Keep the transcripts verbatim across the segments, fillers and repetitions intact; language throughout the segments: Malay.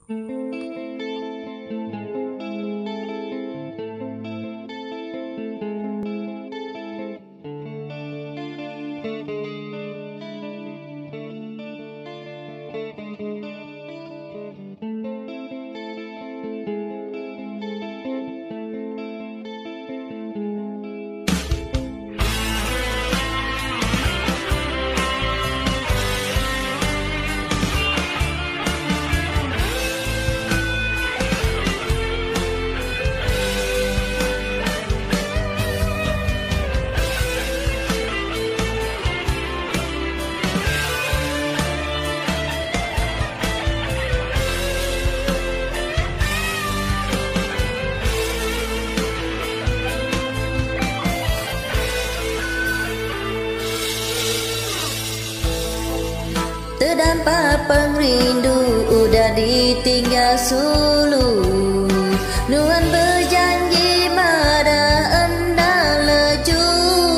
Terdampak pengrindu udah ditinggal sulu. Nuan berjanji pada endang leju.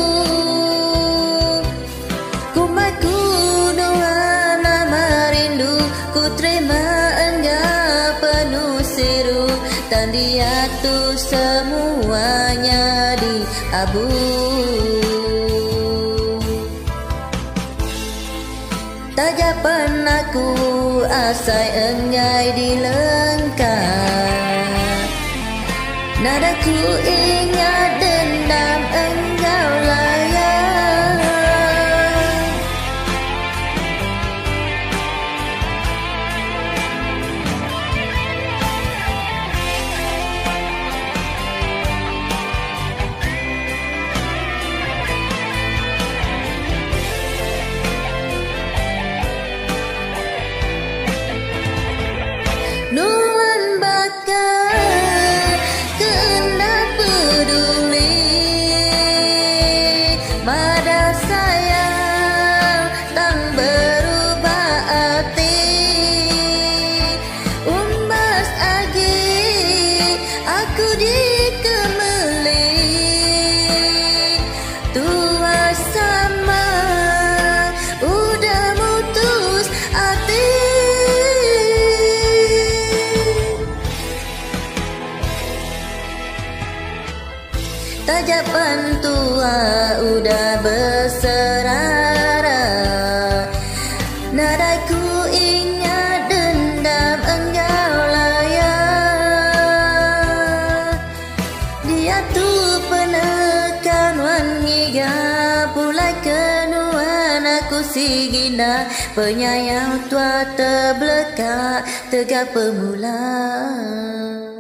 Kumatku nuan nama rindu, ku terima enggak penuh siru. Tandia tu semuanya di abu. Tak pernah ku asai enggai dilengkap. Nadaku ingat dendam engkau layak. Nuan bakal kena peduli pada sayang tak berubah arti. Umbas agi aku dikemeli tua sama udah mutus hati. Tajapan tua udah berserara. Nadaku ingat dendam engkau layak. Dia tu penekan wan ngiga pulai kenuan aku sigina. Penyayang tua terbelekak tegak pemula.